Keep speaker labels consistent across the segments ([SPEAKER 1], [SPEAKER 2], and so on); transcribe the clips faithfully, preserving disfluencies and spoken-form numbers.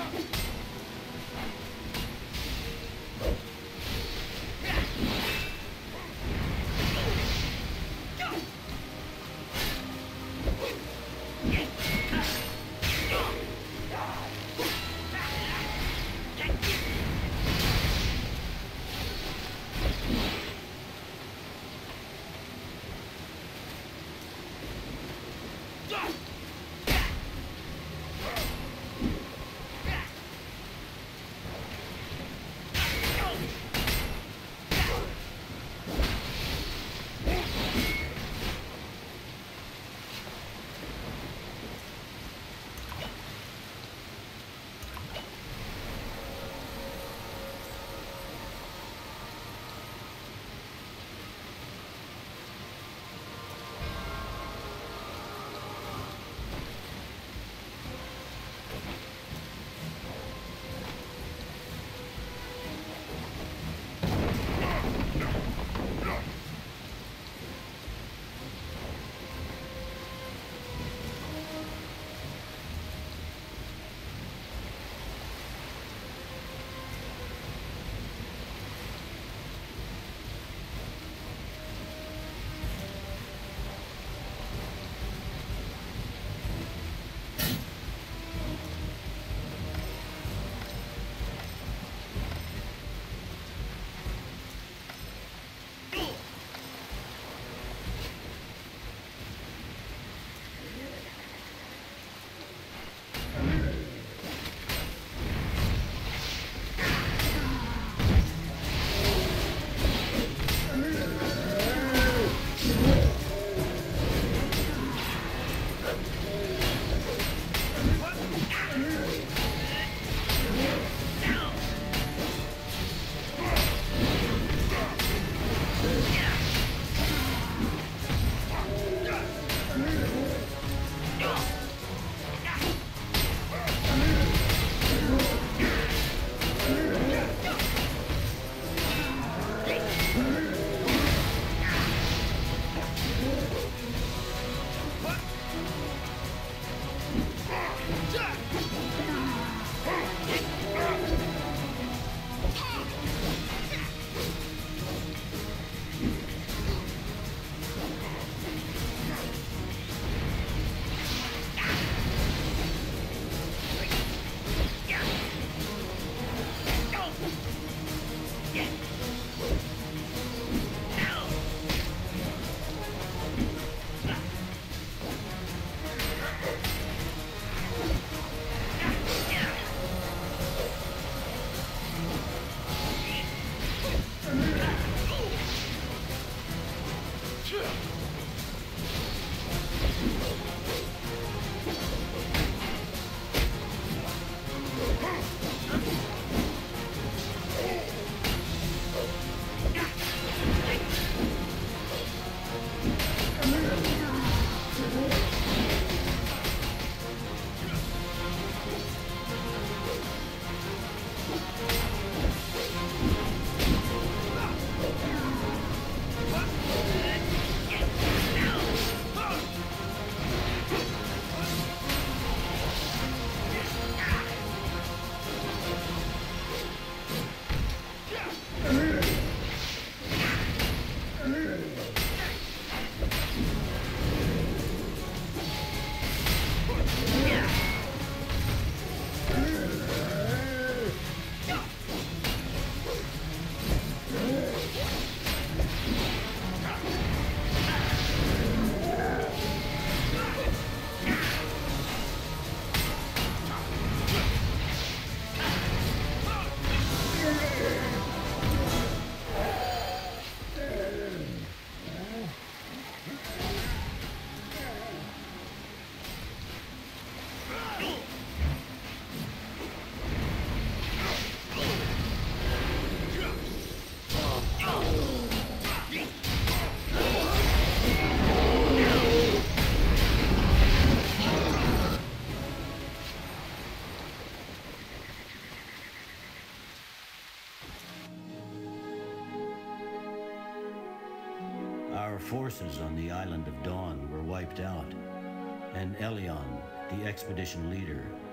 [SPEAKER 1] Our forces on the island of Dawn were wiped out, and Elion, the expedition leader,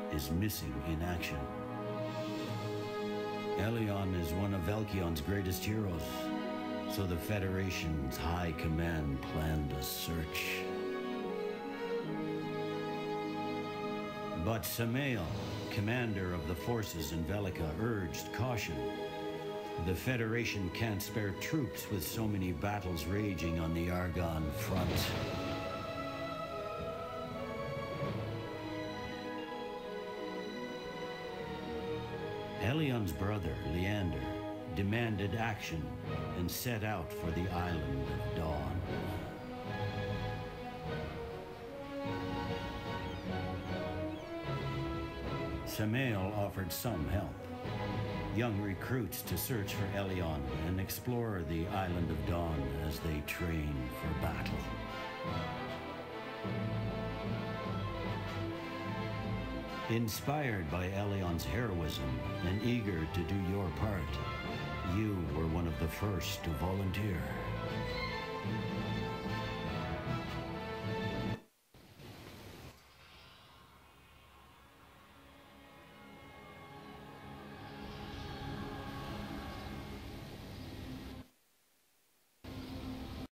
[SPEAKER 1] is missing in action. Elion is one of Velkion's greatest heroes, so the Federation's high command planned a search. But Samael, commander of the forces in Velica, urged caution. The Federation can't spare troops with so many battles raging on the Argonne front. Elion's brother, Leander, demanded action and set out for the Island of Dawn. Samael offered some help. Young recruits to search for Elion and explore the Island of Dawn as they train for battle. Inspired by Elion's heroism and eager to do your part, you were one of the first to volunteer.